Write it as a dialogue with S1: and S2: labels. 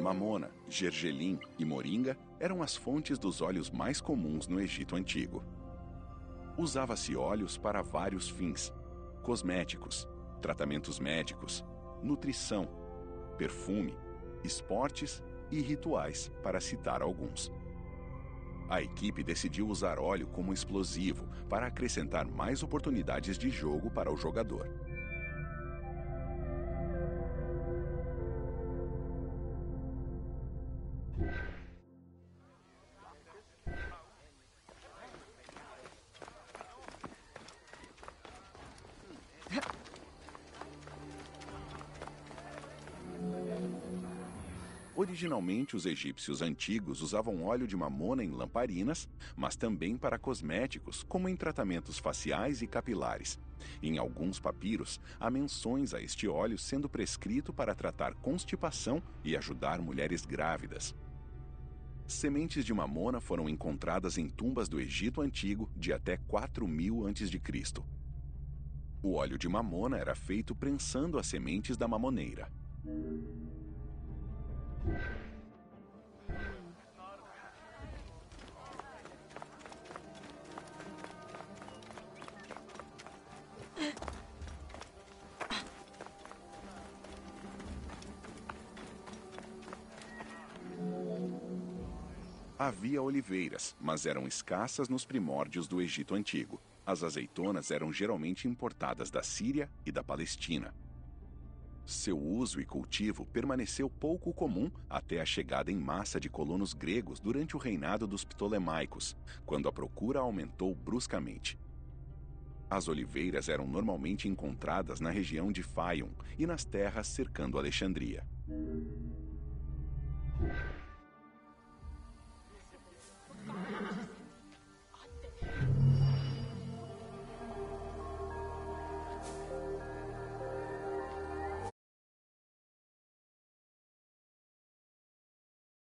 S1: Mamona, gergelim e moringa eram as fontes dos óleos mais comuns no Egito Antigo. Usava-se óleos para vários fins: cosméticos, tratamentos médicos, nutrição, perfume, esportes e rituais, para citar alguns. A equipe decidiu usar óleo como explosivo para acrescentar mais oportunidades de jogo para o jogador. Originalmente, os egípcios antigos usavam óleo de mamona em lamparinas, mas também para cosméticos, como em tratamentos faciais e capilares. Em alguns papiros, há menções a este óleo sendo prescrito para tratar constipação e ajudar mulheres grávidas. Sementes de mamona foram encontradas em tumbas do Egito Antigo de até 4000 a.C. O óleo de mamona era feito prensando as sementes da mamoneira. Havia oliveiras, mas eram escassas nos primórdios do Egito Antigo. As azeitonas eram geralmente importadas da Síria e da Palestina. Seu uso e cultivo permaneceu pouco comum até a chegada em massa de colonos gregos durante o reinado dos Ptolemaicos, quando a procura aumentou bruscamente. As oliveiras eram normalmente encontradas na região de Faium e nas terras cercando Alexandria.